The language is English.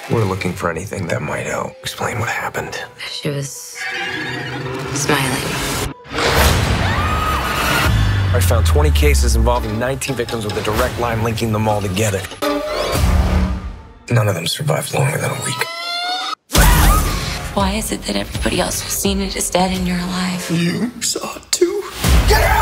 We're looking for anything that might help explain what happened. She was smiling. I found 20 cases involving 19 victims with a direct line linking them all together. None of them survived longer than a week. Why is it that everybody else who's seen it is dead and you're alive? You saw it too. Get out!